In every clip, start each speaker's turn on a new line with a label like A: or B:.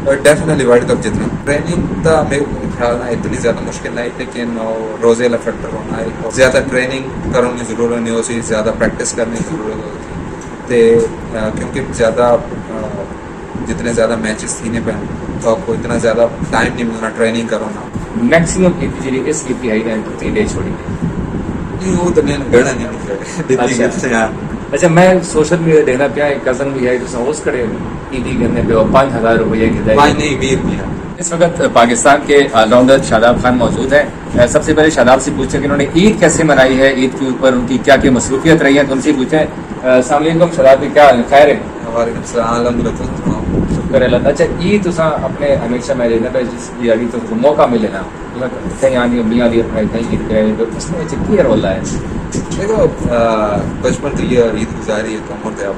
A: Definitely world cup جتنا training کا میرے خیال نہ اتنی زیادہ مشکل نہیں لیکن روزے والا فیکٹر ہونا ہے زیادہ ٹریننگ کرنے کی ضرورت نہیں ہوتی زیادہ پریکٹس کرنے کی ضرورت ہوتی کیونکہ زیادہ جتنے زیادہ میچز تھینے پہ تو آپ کو اتنا زیادہ ٹائم نہیں ملنا ٹریننگ کرو نا
B: میکسیمم جی اس کی آئی ہے 3 ڈے چھوڑی
A: نہیں وہ تو نہیں گڑا نہیں
B: اچھا میں سوشل میڈیا دیکھنا پیا ایک کزن بھی ہے جو اس کڑے عیدی کرنے پہ 5,000 روپئے کی
A: نہیں 20 روپیہ.
B: اس وقت پاکستان کے آل راؤنڈر شاداب خان موجود ہیں. سب سے پہلے شاداب سے پوچھیں کہ انہوں نے عید کیسے منائی ہے, عید کے اوپر ان کی کیا کیا مصروفیت رہی ہیں, تو ان سے پوچھیں. السلام علیکم شاداب بھی کیا خیر ہے؟
A: وعلیکم السلام الحمدللہ
B: شکر اللہ. اچھا عید تو اپنے ہمیشہ میں لینا پہ جس یاری تو موقع ملے نا کہیں آنی میاں دی اپنے کہیں عید کرے تو اس میں کی رول ہے؟
A: دیکھو بچپن تو یہ عید گزاری ہے عمر تے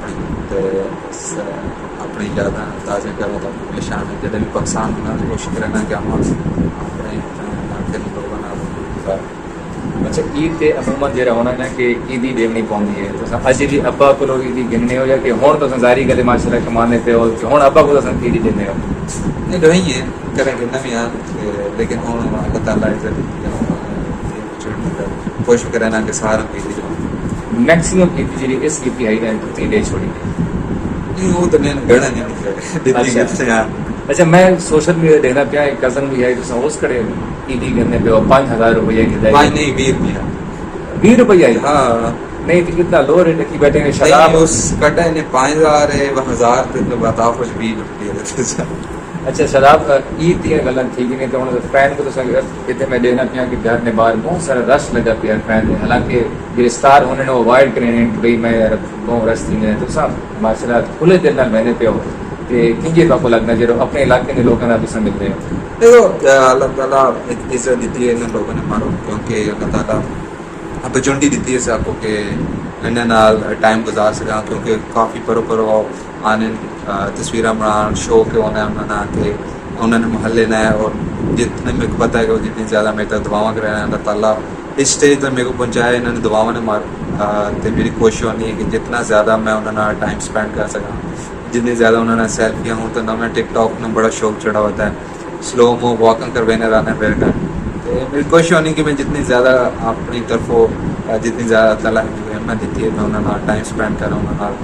A: اپنی یاداں تازہ کرو تو ہمیشہ جب بھی پاکستان بنا کوشش کرنا کہ ہم اپنے لوگوں نے.
B: اچھا عید کے عموماً جو ہونا ہے کہ عیدی دیونی پوندی ہے تو اج بھی ابا کو عیدی گننے ہو یا کہ ہوں تو ظاہری گلے ماشاء اللہ کمانے پہ ہو کہ ہوں ابا کو عیدی دینے ہو
A: نہیں رہی ہے کریں گنا بھی ہاں لیکن ہوں اللہ تعالیٰ کوشش کرے نا کہ سارا عیدی
B: میکسیمم عید جی اس عید کی آئی ہے 3 ڈے چھوڑی
A: نہیں وہ تو نہیں گڑا نہیں.
B: اچھا میں سوشل میڈیا دیکھنا پیا ایک کزن بھی ہے جو اس کڑے عیدی کرنے پہ 5,000 روپئے کی
A: نہیں 20 روپیہ
B: 20 روپیہ ہی
A: ہاں
B: نہیں تو اتنا لو ریٹ کی بیٹھے ہیں شراب
A: اس کٹا نے 5,000 ہے 1,000 تو بتا کچھ 20 روپیہ.
B: اچھا شراب عید کی گلا ٹھیک نہیں تو فین کو تو اتنے میں دیکھنا پیا کہ گھر نے باہر بہت سارا رش لگا پیا فین میں, حالانکہ گرفتار ہونے وہ اوائڈ کریں بھائی میں بہت رش تھی تو سب ماشاء اللہ کھلے دل نال میں پہ ہو کنجے آپ کو لگنا چاہیے اپنے علاقے کے لوگوں نے پسند ملتے ہیں.
A: دیکھو اللہ تعالیٰ عزت دیتی ہے ان لوگوں نے مارو کیونکہ اللہ تعالیٰ اپرچونٹی دیتی ہے آپ کو کہ انہیں نال ٹائم گزار سکا کیونکہ کافی پرو آنے تصویریں بنانا شوق ہونا ہے انہوں نے محلے نہ ہے اور جتنے میرے کو پتہ ہے کہ جتنی زیادہ میرے تک دعاواں کر رہے ہیں اللہ تعالیٰ اس اسٹیج تک میرے کو پہنچایا انہوں نے دعاواں نے مار تو میری کوشش ہونی ہے کہ جتنا زیادہ میں انہوں نے ٹائم اسپینڈ کر سکا جتنی زیادہ انہوں نے سیلفیاں ہوں تو نہ میں ٹک ٹاک میں بڑا شوق چڑھا ہوتا ہے سلو مو واکنگ کروینے رہنا پھر کا تو میری کوشش ہونی کہ میں جتنی زیادہ اپنی طرف جتنی زیادہ تعالیٰ ہمت دیتی ہے میں انہوں نے ٹائم اسپینڈ کروں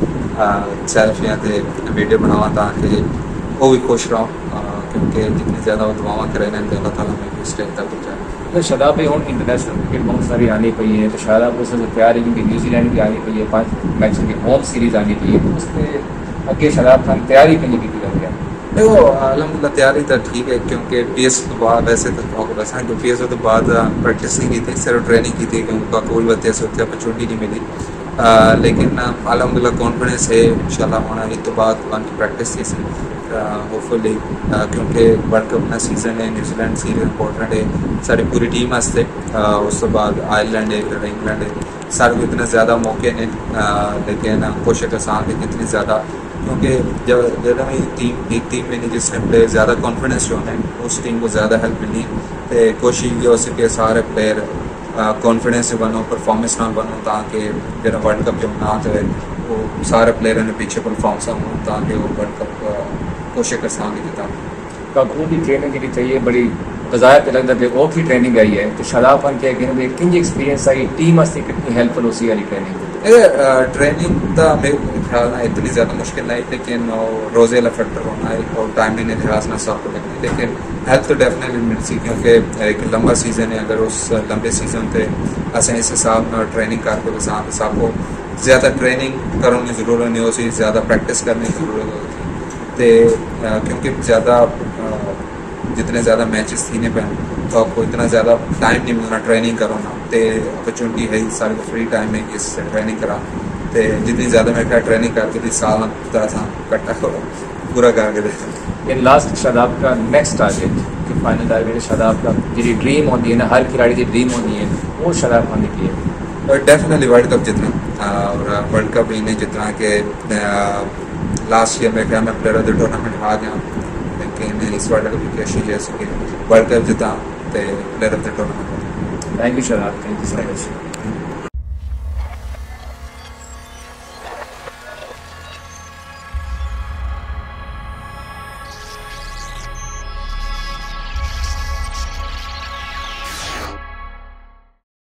A: انہوں سیلفیاں تے ویڈیو بناواں تاکہ وہ بھی خوش رہوں کیونکہ جتنی زیادہ وہ دعاواں کریں تو اللہ تعالیٰ میں اس ٹائم تک پہنچائے.
B: شاداب بھی ہوں انٹرنیشنل کرکٹ بہت ساری آنی پئی ہے تو شاداب کو سب سے پیار ہے کیونکہ نیوزی لینڈ کی آنی پئی ہے 5 میچوں کی ہوم سیریز آنی پئی ہے تو اس پہ اگے شاداب خان تیاری کرنے کی کر گیا.
A: دیکھو الحمد للہ تیاری تو ٹھیک ہے کیونکہ پی ایس تو بعد ویسے تو ویسا کہ پی ایس تو بعد پریکٹس نہیں کی تھی صرف ٹریننگ کی تھی کہ ان کا کوئی وجہ سے اتنی اپرچونیٹی نہیں ملی لیکن الحمد للہ کانفیڈنس ہے ان شاء اللہ ہونا عید تو بعد ون کی پریکٹس تھی ہوپ فلی کیونکہ ورلڈ کپ نا سیزن ہے نیوزی لینڈ سیریز امپورٹنٹ ہے ساری پوری ٹیم واسطے اس تو بعد آئرلینڈ ہے انگلینڈ ہے سارے کو اتنے زیادہ موقع نے لیکن کوشش کا ساتھ اتنی زیادہ کیونکہ جب ایک ٹیم میں نہیں جس نے پلیئر زیادہ کانفیڈنس جو ہے اس ٹیم کو زیادہ ہیلپ ملی تو کوشش یہ ہو سکے سارے پلیئر کانفیڈنس سے بنو پرفارمنس نہ بنو تاکہ جب ورلڈ کپ جب نہ آتے وہ سارے پلیئروں نے پیچھے پرفارمنس ہوں تاکہ وہ ورلڈ کپ کوشش کر سکیں دیتا
B: کپو کی ٹریننگ کی چاہیے بڑی بظاہر پہ لگتا ہے وہ کی ٹریننگ آئی ہے تو شاداب خان کیا کہ کنج ایکسپیرینس آئی ٹیم واسطے کتنی ہیلپ فل ہوسی والی
A: ٹریننگ کا میرے خیال نہ اتنی زیادہ مشکل نہیں لیکن روزے والا فیکٹر ہونا ہے اور ٹائم نے لحاظ نہ سب کو لگنا لیکن ہیلپ تو ڈیفینیٹلی مل سی کیونکہ ایک لمبا سیزن ہے اگر اس لمبے سیزن پہ اصل اس حساب میں ٹریننگ کر کے بسان حساب کو زیادہ ٹریننگ کرنے کی ضرورت نہیں ہوتی زیادہ پریکٹس کرنے کی ضرورت ہوتی کیونکہ زیادہ جتنے زیادہ میچز تھینے پہ تو آپ کو اتنا زیادہ ٹائم نہیں ملنا ٹریننگ کرو نا تو اپرچونیٹی ہے سارے کو فری ٹائم ہے کہ اس سے ٹریننگ کرا تو جتنی زیادہ میں ٹریننگ کر کے سال کٹا کرو پورا کر کے دیتے
B: لاسٹ شاداب کا نیکسٹ ٹارگیٹ کہ فائنل ٹارگیٹ شاداب کا جی ڈریم ہوتی ہے نا ہر کھلاڑی کی ڈریم ہوتی ہے وہ شاداب خان کی ہے
A: ڈیفینیٹلی ورلڈ کپ جتنا اور ورلڈ کپ ہی نہیں جتنا کہ لاسٹ ایئر میں کیا میں پلیئر آف دا ٹورنامنٹ آ گیا لیکن اس ورلڈ کپ کی کوشش ہے کہ ورلڈ کپ جتا تو player of the tournament.
B: Thank you Shadab, thank you so much.